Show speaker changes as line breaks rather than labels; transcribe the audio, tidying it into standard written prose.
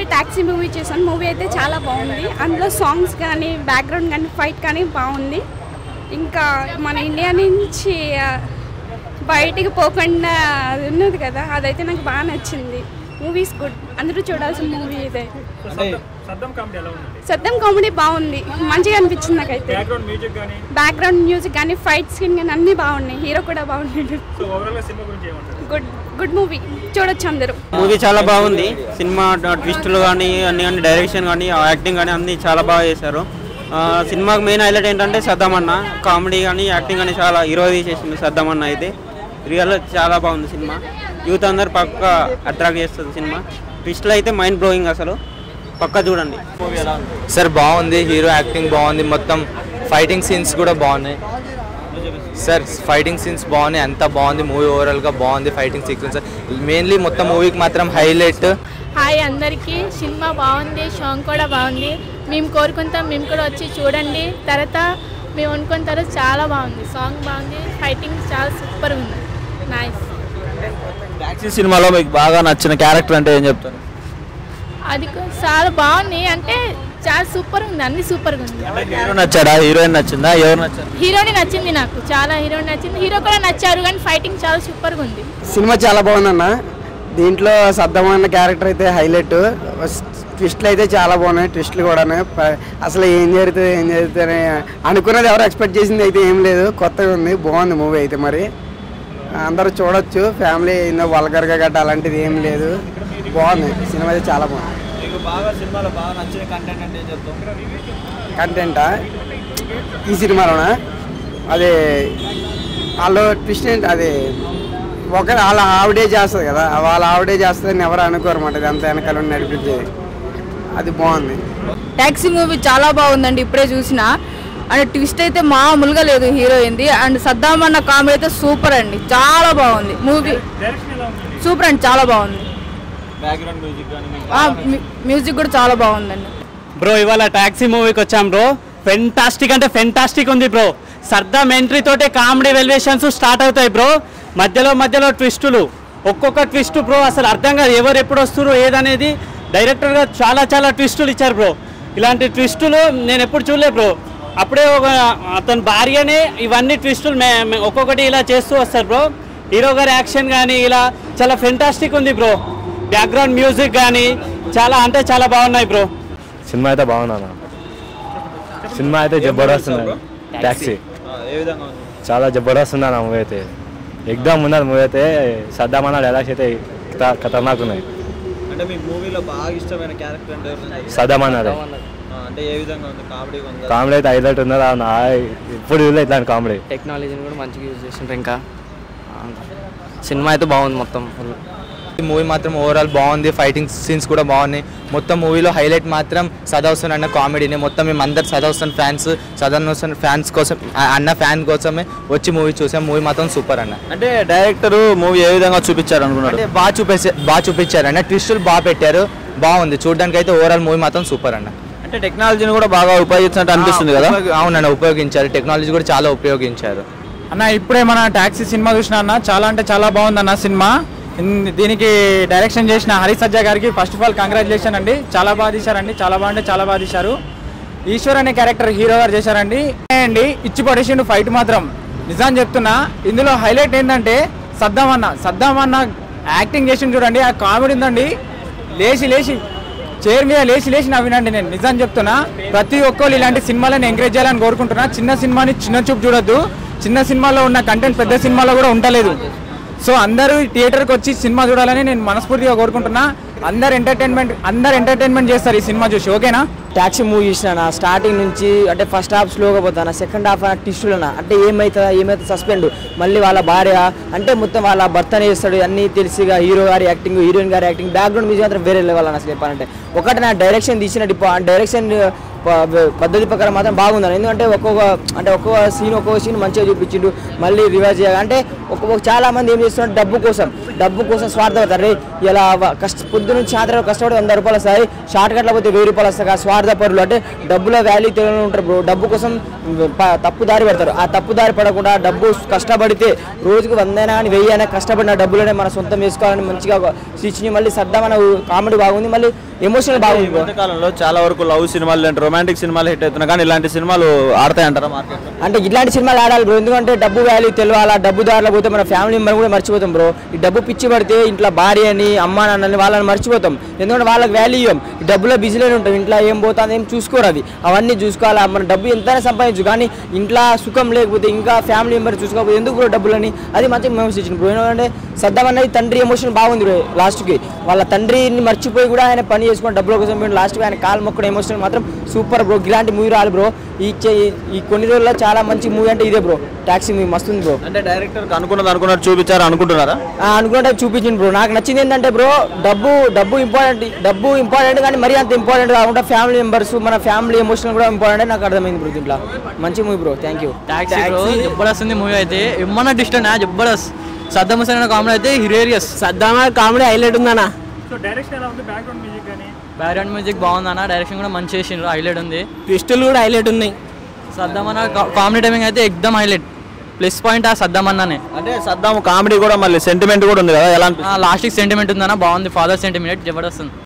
Taxi movie చూసాను. Movie అయితే చాలా బాగుంది. అందులో సాంగ్స్ కానీ బ్యాక్గ్రౌండ్ కానీ ఫైట్ కానీ బాగుంది. ఇంకా మన ఇండియా నుంచి బయటికి పోకుండా అది ఉన్నది కదా, అదైతే నాకు బాగా నచ్చింది. మూవీస్ గుడ్, అందరూ చూడాల్సిన మూవీ ఇదే. సద్దం కామెడీ బాగుంది, మంచిగా అనిపించింది నాకైతే. బ్యాక్గ్రౌండ్ మ్యూజిక్ కానీ ఫైట్ సీన్ కానీ అన్నీ బాగున్నాయి. హీరో కూడా బాగున్నాడు. గుడ్ మూవీ, చూడొచ్చు అందరూ.
మూవీ చాలా బాగుంది. సినిమా ట్విస్టులు కానీ అన్ని డైరెక్షన్ కానీ యాక్టింగ్ కానీ అన్నీ చాలా బాగా చేశారు. సినిమాకి మెయిన్ హైలైట్ ఏంటంటే సద్దాం అన్న కామెడీ కానీ యాక్టింగ్ కానీ చాలా హీరో చేసింది. సద్దాం అన్న అయితే రియల్ చాలా బాగుంది సినిమా. యూత్ అందరు పక్కా అట్రాక్ట్ చేస్తుంది సినిమా. ట్విస్టులు అయితే మైండ్ బ్లోయింగ్, అసలు పక్కా చూడండి.
సార్ బాగుంది, హీరో యాక్టింగ్ బాగుంది, మొత్తం ఫైటింగ్ సీన్స్ కూడా బాగున్నాయి సార్. ఫైటింగ్ సీన్స్ బాగున్నాయి, అంతా బాగుంది. మూవీ ఓవరాల్గా బాగుంది. ఫైటింగ్ సీక్వెన్స్ మెయిన్లీ మొత్తం మూవీకి మాత్రం హైలైట్.
హాయ్ అందరికీ, సినిమా బాగుంది, సాంగ్ కూడా బాగుంది. మేము కోరుకుంటాం, మేము కూడా వచ్చి చూడండి. తర్వాత మేము అనుకున్న తర్వాత చాలా బాగుంది, సాంగ్ బాగుంది, ఫైటింగ్ చాలా సూపర్ ఉంది. నైస్.
టాక్సీ సినిమాలో మీకు బాగా నచ్చిన క్యారెక్టర్ అంటే ఏం చెప్తారు?
అది చాలా బాగుంది, అంటే చాలా సూపర్ ఉంది, అన్ని సూపర్గా ఉంది.
హీరో నచ్చాడా, హీరోయిన్ నచ్చిందా, ఎవరు నచ్చారు?
హీరోని నచ్చింది నాకు, చాలా హీరోయిన్ నచ్చింది. హీరో కూడా నచ్చారు, కానీ ఫైటింగ్ చాలా సూపర్గా ఉంది.
సినిమా చాలా బాగుందన్న. దీంట్లో సద్దం అన్న క్యారెక్టర్ అయితే హైలైట్. ట్విస్ట్లు అయితే చాలా బాగున్నాయి. ట్విస్ట్లు కూడా అసలు ఏం జరుగుతుంది అనుకున్నది ఎవరు ఎక్స్పెక్ట్ చేసింది అయితే ఏం లేదు. కొత్తగా ఉంది, బాగుంది మూవీ అయితే. మరి అందరూ చూడొచ్చు, ఫ్యామిలీ ఎన్నో వల్గర్గా గట్ట అలాంటిది ఏం లేదు. బాగుంది సినిమా అయితే, చాలా బాగుంది. కంటెంటా ఈ సినిమాలోనా? అదే వాళ్ళు ట్విస్ట్ ఏంటి, అది వాళ్ళ ఆవిడే చేస్తుంది కదా, వాళ్ళ ఆవిడే చేస్తుందని ఎవరు అనుకోరు అన్నమాట. ఇది అంతా వెనకాల నడిపించేది, అది బాగుంది.
టాక్సీ మూవీ చాలా బాగుందండి, ఇప్పుడే చూసిన. అండ్ ట్విస్ట్ అయితే మామూలుగా లేదు హీరోయింది. అండ్ సద్దాం అన్న కామెడీ అయితే సూపర్ అండి, చాలా బాగుంది మూవీ. సూపర్ అండి, చాలా బాగుంది. మ్యూజిక్ కూడా చాలా బాగుందండి.
బ్రో ఇవాళ టాక్సీ మూవీకి వచ్చాం బ్రో. ఫెంటాస్టిక్ అంటే ఫెంటాస్టిక్ ఉంది బ్రో. సర్దాం ఎంట్రీ తోటే కామెడీ వెల్వేషన్స్ స్టార్ట్ అవుతాయి బ్రో. మధ్యలో ట్విస్టులు, ఒక్కొక్క ట్విస్ట్ బ్రో అసలు అర్థం కాదు, ఎవరు ఎప్పుడు వస్తున్నారు ఏదనేది. డైరెక్టర్గా చాలా ట్విస్టులు ఇచ్చారు బ్రో. ఇలాంటి ట్విస్టులు నేను ఎప్పుడు చూడలే బ్రో. అప్పుడే అతని భార్యనే ఇవన్నీ ట్విస్టులు ఒక్కొక్కటి ఇలా చేస్తూ వస్తారు బ్రో. హీరో గారి యాక్షన్ కానీ ఇలా చాలా ఫెంటాస్టిక్ ఉంది బ్రో. బ్యాక్గ్రౌండ్ మ్యూజిక్ కానీ చాలా అంటే చాలా బాగున్నాయి బ్రో.
సినిమా అయితే బాగుందన్న. సినిమా అయితే జబర్దస్త్ ఉంది. టాక్సీ చాలా జబర్దస్త్ ఉంది అన్న మూవీ అయితే. ఎగ్జామ్ ఉన్నది మూవీ అయితే. సద్దాం అన్న డైలాగ్స్ అయితే ఖతర్నాక్ ఉన్నాయి.
అంటే మీకు మూవీలో బాగా ఇష్టమైన క్యారెక్టర్ అంటే
సద్దాం అన్నది.
అంటే ఏ విధంగా ఉంది?
కామెడీ అయితే హైలైట్ ఉన్నది. ఇప్పుడు ఇట్లాంటి కామెడీ
టెక్నాలజీని కూడా మంచిగా యూజ్ చేసిండ్రు. ఇంకా సినిమా అయితే బాగుంది మొత్తం ఫుల్.
ఈ మూవీ మాత్రం ఓవరాల్ బాగుంది. ఫైటింగ్ సీన్స్ కూడా బాగున్నాయి. మొత్తం మూవీలో హైలైట్ మాత్రం సదావసన్ అన్న కామెడీని. మొత్తం మేము అందరు సదావసన్ ఫ్యాన్స్, సదావసన్ ఫ్యాన్స్ కోసం, అన్న ఫ్యాన్ కోసమే వచ్చి మూవీ చూసాం. మూవీ మాత్రం సూపర్ అన్న.
అంటే డైరెక్టర్ మూవీ ఏ విధంగా చూపించారు అనుకున్నారు?
అంటే బాగా చూపించారు అన్న. ట్విస్టులు బాగా పెట్టారు, బాగుంది చూడడానికి అయితే. ఓవరాల్ మూవీ మాత్రం సూపర్ అన్న.
అంటే టెక్నాలజీని కూడా బాగా ఉపయోగించినట్టు అనిపిస్తుంది కదా?
అవునన్న, ఉపయోగించారు. టెక్నాలజీ కూడా చాలా ఉపయోగించారు
అన్న. ఇప్పుడే మన టాక్సీ సినిమా చూసిన అన్న, చాలా అంటే చాలా బాగుంది అన్న సినిమా. దీనికి డైరెక్షన్ చేసిన హరి సజ్జా గారికి ఫస్ట్ ఆఫ్ ఆల్ కంగ్రాచులేషన్ అండి. చాలా బాగా తీశారండి, చాలా బాగుంటే చాలా బాగా తీశారు. ఈశ్వర్ అనే క్యారెక్టర్ హీరో గారు చేశారండి. ఇచ్చి పడేసిండు ఫైట్ మాత్రం, నిజాన్ని చెప్తున్నా. ఇందులో హైలైట్ ఏంటంటే సద్దాం అన్న యాక్టింగ్ చేసి చూడండి, ఆ కామెడీ ఉందండి. లేచి చైర్ మీద లేచి నవ్వినండి నేను, నిజాన్ని చెప్తున్నా. ప్రతి ఒక్కరు ఇలాంటి సినిమాలను ఎంకరేజ్ చేయాలని కోరుకుంటున్నా. చిన్న సినిమాని చిన్న చూపు చూడొద్దు. చిన్న సినిమాలో ఉన్న కంటెంట్ పెద్ద సినిమాలో కూడా ఉండలేదు. సో అందరూ థియేటర్కి వచ్చి సినిమా చూడాలని నేను మనస్ఫూర్తిగా కోరుకుంటున్నా. అందరు ఎంటర్టైన్మెంట్ చేస్తారు ఈ సినిమా చూసి, ఓకేనా?
టాక్సీ మూవీ చూసిన స్టార్టింగ్ నుంచి అంటే ఫస్ట్ హాఫ్ స్లోగా పోతాను, సెకండ్ హాఫ్ ట్విస్టులనా అంటే ఏమైతే సస్పెండ్. మళ్ళీ వాళ్ళ భార్య అంటే మొత్తం వాళ్ళ భర్తనే చేస్తాడు అన్నీ తెలిసిగా. హీరో గారి యాక్టింగ్, హీరోయిన్ గారి యాక్టింగ్, బ్యాక్గ్రౌండ్ మ్యూజిక్ మాత్రం వేరే లెవెల్ అని అసలు చెప్పాలంటే. ఒకటి నా డైరెక్షన్ తీసిన డైరెక్షన్ పద్ధతి ప్రకారం మాత్రం బాగుందని. ఎందుకంటే ఒక్కొక్క సీన్ మంచిగా చూపించిండు. మళ్ళీ రివర్స్ చేయాలి అంటే చాలా మంది ఏం చేస్తున్నారు, డబ్బు కోసం స్వార్థపడతారు. ఇలా పొద్దు నుంచి సాయంత్రం కష్టపడి 100 రూపాయలు వస్తాయి, షార్ట్ కట్లో పోతే 1000 రూపాయలు వస్తాయి. స్వార్థపరులు అంటే డబ్బుల వాల్యూ తెలియని ఉంటారు బ్రో. డబ్బు కోసం తప్పు దారి పడతారు. ఆ తప్పు దారి పడకుండా డబ్బు కష్టపడితే రోజుకు 100 అయినా కానీ 1000 అయినా కష్టపడిన డబ్బులనే మన సొంతం చేసుకోవాలని మంచిగా స్టిచ్ని మళ్ళీ సర్దామన్న కామెడీ బాగుంది, మళ్ళీ ఎమోషనల్ బాగుంది.
కాలంలో చాలా వరకు లవ్ సినిమాలు అంటే రొమాంటిక్ సినిమాలు హిట్ అవుతున్నాయి, కానీ ఇలాంటి సినిమాలు ఆడతాయి అంటారా మార్కెట్?
అంటే ఇట్లాంటి సినిమాలు ఆడాలి బ్రో. ఎందుకంటే డబ్బు వాల్యూ తెలియాలా, డబ్బు దారిలో పోతే మన ఫ్యామిలీ మెంబర్ కూడా మర్చిపోతాం బ్రో. ఈ డబ్బు పిచ్చి పడితే ఇంట్లో భార్య అని అమ్మ నాన్నని వాళ్ళని మర్చిపోతాం. ఎందుకంటే వాళ్ళకి వాల్యూ ఇవ్వం, డబ్బులో బిజీలోనే ఉంటాం. ఇంట్లో ఏం పోతుంది ఏం చూసుకోరు, అది అవన్నీ చూసుకోవాలా. మన డబ్బు ఎంతైనా సంపాదించు, కానీ ఇంట్లో సుఖం లేకపోతే ఇంకా ఫ్యామిలీ మెంబర్ చూసుకోకపోతే ఎందుకు బ్రో డబ్బులని, అది మంచిగా మెమోరీస్ ఇచ్చింది బ్రో. ఎందుకంటే సద్దాం అన్నది తండ్రి ఎమోషన్ బాగుంది బ్రో. లాస్ట్కి వాళ్ళ తండ్రిని మర్చిపోయి కూడా ఆయన పని చేసుకుని డబ్బుల కోసం లాస్ట్కి ఆయన కాలు మొక్కడం ఎమోషన్ మాత్రం సూపర్ బ్రో. ఇలాంటి మూవీ రాలి బ్రో. ఈ కొన్ని రోజుల్లో చాలా మంచి మూవీ అంటే ఇదే బ్రో, టాక్సీ మూవీ మస్తుంది బ్రో.
అంటే డైరెక్టర్ అనుకున్నట్టు చూపించారు అనుకుంటున్నారా?
అనుకున్నట్టు చూపించింది బ్రో. నాకు నచ్చింది ఏంటంటే బ్రో, డబ్బు ఇంపార్టెంట్ కానీ మరీ అంత ఇంపార్టెంట్ కాకుండా ఫ్యామిలీ మెంబర్స్ మన ఫ్యామిలీ ఎమోషనల్ కూడా ఇంపార్టెంట్ అని నాకు అర్థమైంది బ్రో. దీంట్లో మంచి movie bro. Thank you.
Taxi జబర్దస్త్ ఉంది మూవీ అయితే, ఏమన్నా డిస్టెంట్ జబర్దస్త్. సద్దాం హుసేన్ అనే కామెడీ అయితే హిలేరియస్.
సద్దాం కామెడీ హైలైట్ ఉందన్నా.
బ్యాక్గ్రౌండ్ మ్యూజిక్ బాగుందన్న, డైరెక్షన్ కూడా మంచి చేసిండ్రు, హైలైట్ ఉంది.
ట్విస్టులు కూడా హైలైట్ ఉన్నాయి.
సద్దాం అన్న కామెడీ టైమింగ్ అయితే ఎక్దమ్ హైలైట్. ప్లస్ పాయింట్ ఆ సద్దాం అన్ననే.
అంటే సద్దాం కామెడీ కూడా మళ్ళీ సెంటిమెంట్ కూడా ఉంది కదా, ఎలా
లాస్ట్కి సెంటిమెంట్ ఉందన్న, బాగుంది. Father sentiment Jabardasth.